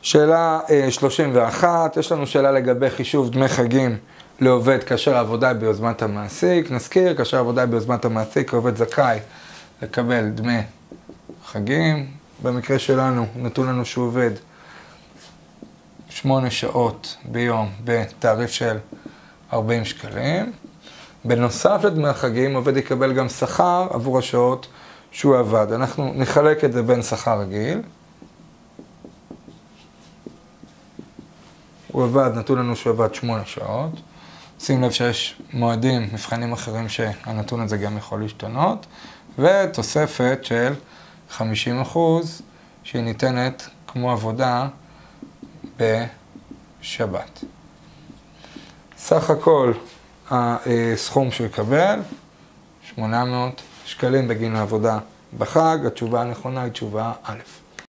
שאלה 31, יש לנו שאלה לגבי חישוב דמי חגים לעובד כאשר העבודה היא ביוזמת המעסיק. נזכיר, כאשר העבודה היא ביוזמת המעסיק, העובד זכאי לקבל דמי חגים. במקרה שלנו, נתון לנו שהוא עובד 8 שעות ביום בתעריף של 40 שקלים. בנוסף לדמי החגים, עובד יקבל גם שכר עבור השעות שהוא עבד. אנחנו נחלק את זה בין שכר רגיל. הוא עבד, נתון לנו שהוא עבד 8 שעות. שים לב שיש מועדים, מבחנים אחרים שהנתון הזה גם יכול להשתנות. ותוספת של 50% שהיא ניתנת כמו עבודה בשבת. סך הכל הסכום שהוא יקבל, 800 שקלים בגין העבודה בחג. התשובה הנכונה היא תשובה א'.